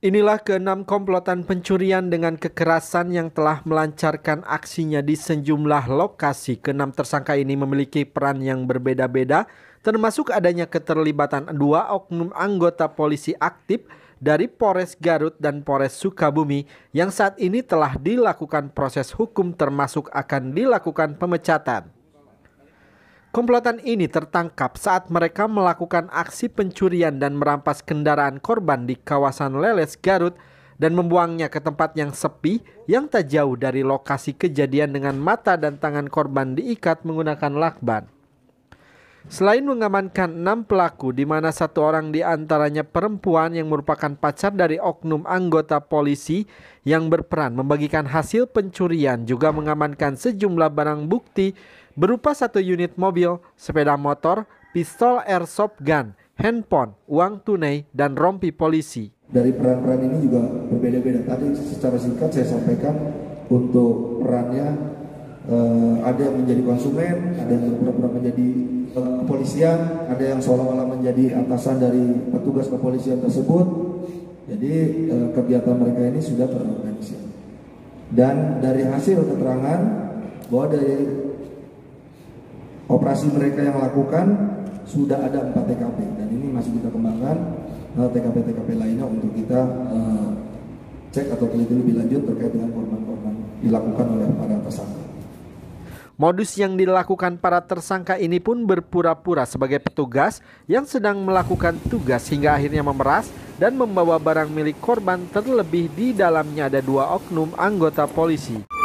Inilah keenam komplotan pencurian dengan kekerasan yang telah melancarkan aksinya di sejumlah lokasi. Keenam tersangka ini memiliki peran yang berbeda-beda, termasuk adanya keterlibatan dua oknum anggota polisi aktif dari Polres Garut dan Polres Sukabumi yang saat ini telah dilakukan proses hukum termasuk akan dilakukan pemecatan. Komplotan ini tertangkap saat mereka melakukan aksi pencurian dan merampas kendaraan korban di kawasan Leles, Garut dan membuangnya ke tempat yang sepi yang tak jauh dari lokasi kejadian dengan mata dan tangan korban diikat menggunakan lakban. Selain mengamankan 6 pelaku di mana satu orang di antaranya perempuan yang merupakan pacar dari oknum anggota polisi yang berperan membagikan hasil pencurian, juga mengamankan sejumlah barang bukti berupa 1 unit mobil, sepeda motor, pistol airsoft gun, handphone, uang tunai, dan rompi polisi. Dari peran-peran ini juga berbeda-beda. Tadi secara singkat saya sampaikan untuk perannya ada yang menjadi konsumen, ada yang berpura-pura menjadi kepolisian, ada yang seolah-olah menjadi atasan dari petugas kepolisian tersebut. Jadi kegiatan mereka ini sudah terorganisir. Dan dari hasil keterangan bahwa dari operasi mereka yang lakukan sudah ada 4 TKP dan ini masih kita kembangkan TKP-TKP lainnya untuk kita cek atau teliti lebih lanjut terkait dengan korban-korban dilakukan oleh para tersangka. Modus yang dilakukan para tersangka ini pun berpura-pura sebagai petugas yang sedang melakukan tugas hingga akhirnya memeras dan membawa barang milik korban, terlebih di dalamnya ada 2 oknum anggota polisi.